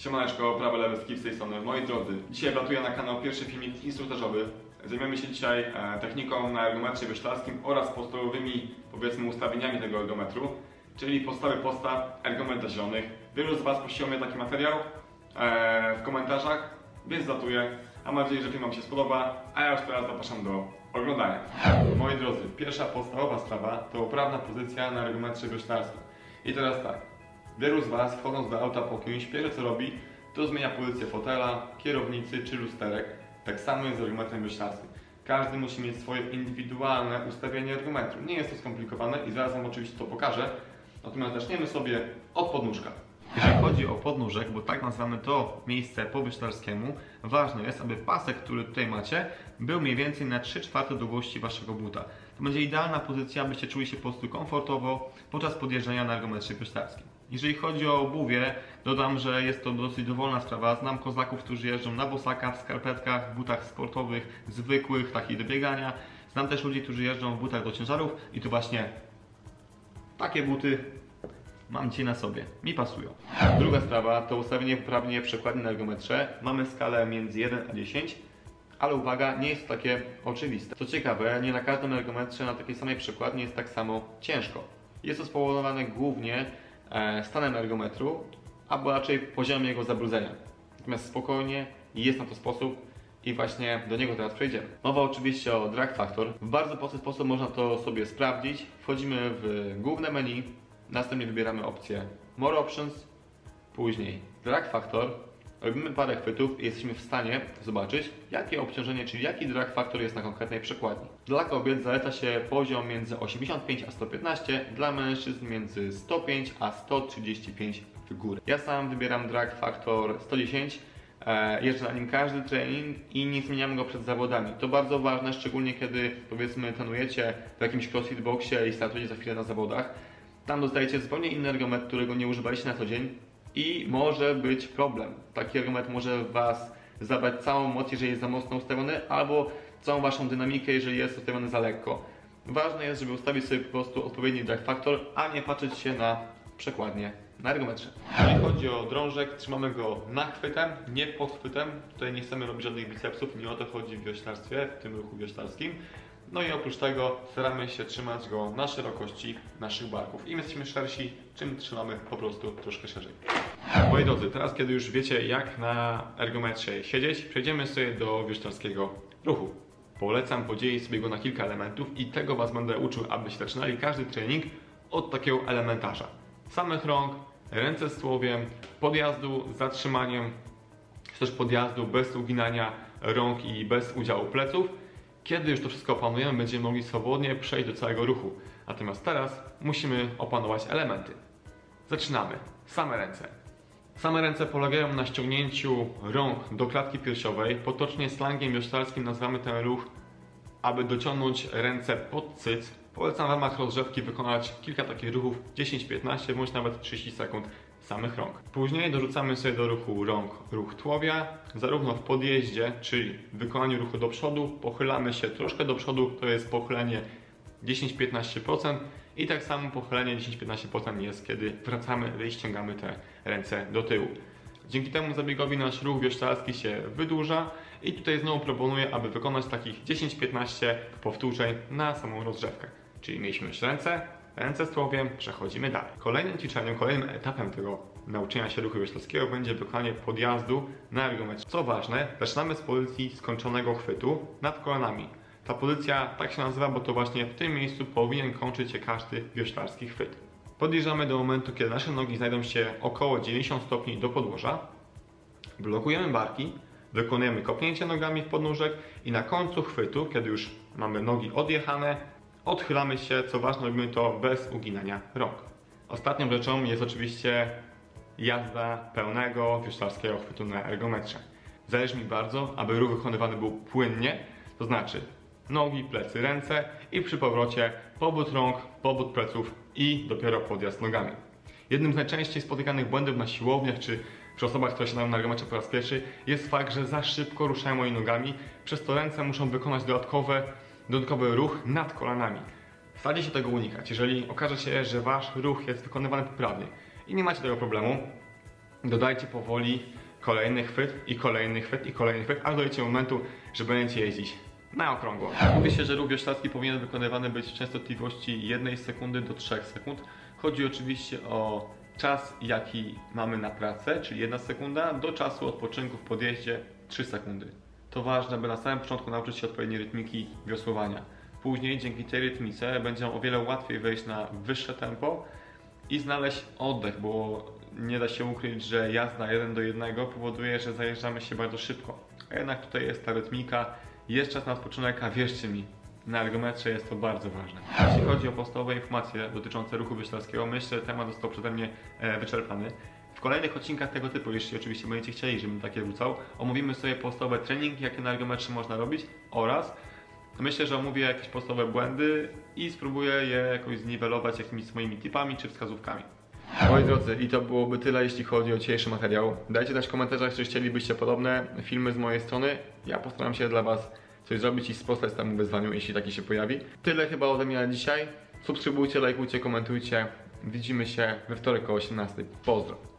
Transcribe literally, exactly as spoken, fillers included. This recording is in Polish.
Siemaneczko, prawe, lewe, skip z tej strony. Moi drodzy, dzisiaj wlatuję na kanał pierwszy filmik instruktażowy. Zajmiemy się dzisiaj e, techniką na ergometrze wioślarskim oraz podstawowymi, powiedzmy, ustawieniami tego ergometru, czyli podstawy postaw, ergometr dla zielonych. Wielu z Was prosiło mnie taki materiał e, w komentarzach, więc wlatuję. Mam nadzieję, że film Wam się spodoba, a ja już teraz zapraszam do oglądania. Moi drodzy, pierwsza podstawowa sprawa to poprawna pozycja na ergometrze wioślarskim. I teraz tak. Wielu z Was, wchodząc do auta po kimś, pierwsze co robi, to zmienia pozycję fotela, kierownicy czy lusterek. Tak samo jest z ergometrem wioślarskim. Każdy musi mieć swoje indywidualne ustawienie ergometru. Nie jest to skomplikowane i zaraz Wam oczywiście to pokażę. Natomiast zaczniemy sobie od podnóżka. Jeżeli chodzi o podnóżek, bo tak nazywamy to miejsce po wioślarskiemu, ważne jest, aby pasek, który tutaj macie, był mniej więcej na trzy czwarte długości Waszego buta. To będzie idealna pozycja, abyście czuli się po prostu komfortowo podczas podjeżdżania na ergometrze wioślarskim. Jeżeli chodzi o obuwie, dodam, że jest to dosyć dowolna sprawa. Znam kozaków, którzy jeżdżą na bosakach, w skarpetkach, w butach sportowych, zwykłych, takich do biegania. Znam też ludzi, którzy jeżdżą w butach do ciężarów i to właśnie takie buty mam dzisiaj na sobie. Mi pasują. Druga sprawa to ustawienie poprawnie przekładni na ergometrze. Mamy skalę między jeden a dziesięć, ale uwaga, nie jest to takie oczywiste. Co ciekawe, nie na każdym ergometrze na takiej samej przekładni jest tak samo ciężko. Jest to spowodowane głównie stanem ergometru, albo raczej poziomem jego zabrudzenia. Natomiast spokojnie jest na to sposób i właśnie do niego teraz przejdziemy. Mowa oczywiście o drag factor. W bardzo prosty sposób można to sobie sprawdzić. Wchodzimy w główne menu, następnie wybieramy opcję More Options, później drag factor. Robimy parę chwytów i jesteśmy w stanie zobaczyć, jakie obciążenie, czyli jaki drag factor jest na konkretnej przekładni. Dla kobiet zaleca się poziom między osiemdziesiąt pięć a sto piętnaście, dla mężczyzn między sto pięć a sto trzydzieści pięć w górę. Ja sam wybieram drag factor sto dziesięć, jeżdżę na nim każdy trening i nie zmieniam go przed zawodami. To bardzo ważne, szczególnie kiedy, powiedzmy, trenujecie w jakimś crossfit boxie i startujecie za chwilę na zawodach. Tam dostajecie zupełnie inny ergometr, którego nie używaliście na co dzień. I może być problem. Taki ergometr może Was zabrać całą moc, jeżeli jest za mocno ustawiony, albo całą Waszą dynamikę, jeżeli jest ustawiony za lekko. Ważne jest, żeby ustawić sobie po prostu odpowiedni drag factor, a nie patrzeć się na przekładnię na ergometrze. Jeżeli chodzi o drążek, trzymamy go nachwytem, nie pod chwytem. Tutaj nie chcemy robić żadnych bicepsów, nie o to chodzi w wioślarstwie, w tym ruchu wioślarskim. No i oprócz tego staramy się trzymać go na szerokości naszych barków. Im jesteśmy szersi, czym trzymamy po prostu troszkę szerzej. Moi drodzy, teraz kiedy już wiecie, jak na ergometrze siedzieć, przejdziemy sobie do wioślarskiego ruchu. Polecam podzielić sobie go na kilka elementów i tego Was będę uczył, abyście zaczynali każdy trening od takiego elementarza. Samych rąk, ręce z tułowiem, podjazdu z zatrzymaniem, czy też podjazdu bez uginania rąk i bez udziału pleców. Kiedy już to wszystko opanujemy, będziemy mogli swobodnie przejść do całego ruchu. Natomiast teraz musimy opanować elementy. Zaczynamy. Same ręce. Same ręce polegają na ściągnięciu rąk do klatki piersiowej. Potocznie slangiem wioślarskim nazywamy ten ruch, aby dociągnąć ręce pod cyc. Polecam w ramach rozgrzewki wykonać kilka takich ruchów, dziesięć piętnaście bądź nawet trzydzieści sekund samych rąk. Później dorzucamy sobie do ruchu rąk ruch tułowia, zarówno w podjeździe, czyli w wykonaniu ruchu do przodu, pochylamy się troszkę do przodu, to jest pochylenie dziesięć piętnaście procent i tak samo pochylenie dziesięć piętnaście procent jest, kiedy wracamy i ściągamy te ręce do tyłu. Dzięki temu zabiegowi nasz ruch wioślarski się wydłuża i tutaj znowu proponuję, aby wykonać takich dziesięć piętnaście powtórzeń na samą rozgrzewkę. Czyli mieliśmy już ręce, ręce z tułowiem, przechodzimy dalej. Kolejnym ćwiczeniem, kolejnym etapem tego nauczenia się ruchu wioślarskiego będzie wykonanie podjazdu na ergometrze. Co ważne, zaczynamy z pozycji skończonego chwytu nad kolanami. Ta pozycja tak się nazywa, bo to właśnie w tym miejscu powinien kończyć się każdy wioślarski chwyt. Podjeżdżamy do momentu, kiedy nasze nogi znajdą się około dziewięćdziesiąt stopni do podłoża. Blokujemy barki, wykonujemy kopnięcie nogami w podnóżek i na końcu chwytu, kiedy już mamy nogi odjechane, odchylamy się, co ważne, robimy to bez uginania rąk. Ostatnią rzeczą jest oczywiście jazda pełnego wioślarskiego chwytu na ergometrze. Zależy mi bardzo, aby ruch wykonywany był płynnie, to znaczy nogi, plecy, ręce i przy powrocie pobód rąk, pobód pleców i dopiero podjazd nogami. Jednym z najczęściej spotykanych błędów na siłowniach czy przy osobach, które siadają na ergometrze po raz pierwszy, jest fakt, że za szybko ruszają moimi nogami, przez to ręce muszą wykonać dodatkowe, dodatkowy ruch nad kolanami. Starajcie się tego unikać. Jeżeli okaże się, że Wasz ruch jest wykonywany poprawnie i nie macie tego problemu, Dodajcie powoli kolejny chwyt i kolejny chwyt i kolejny chwyt, aż dojdziecie do momentu, że będziecie jeździć na okrągło. Mówi się, że ruch wioślarski powinien wykonywany być w częstotliwości jednej sekundy do trzech sekund. Chodzi oczywiście o czas, jaki mamy na pracę, czyli jedna sekunda, do czasu odpoczynku w podjeździe trzy sekundy. To ważne, by na samym początku nauczyć się odpowiedniej rytmiki wiosłowania. Później dzięki tej rytmice będzie nam o wiele łatwiej wejść na wyższe tempo i znaleźć oddech, bo nie da się ukryć, że jazda jeden do jednego powoduje, że zajeżdżamy się bardzo szybko. A jednak tutaj jest ta rytmika, jest czas na odpoczynek, a wierzcie mi, na ergometrze jest to bardzo ważne. Jeśli chodzi o podstawowe informacje dotyczące ruchu wioślarskiego, myślę, że temat został przeze mnie wyczerpany. W kolejnych odcinkach tego typu, jeśli oczywiście będziecie chcieli, żebym takie wrzucał, omówimy sobie podstawowe treningi, jakie na ergometrze można robić, oraz myślę, że omówię jakieś podstawowe błędy i spróbuję je jakoś zniwelować jakimiś swoimi tipami czy wskazówkami. Moi drodzy, i to byłoby tyle, jeśli chodzi o dzisiejszy materiał. Dajcie znać w komentarzach, czy chcielibyście podobne filmy z mojej strony. Ja postaram się dla Was coś zrobić i sprostać temu wyzwaniu, jeśli taki się pojawi. Tyle chyba ode mnie na dzisiaj. Subskrybujcie, lajkujcie, komentujcie. Widzimy się we wtorek o osiemnastej. Pozdro!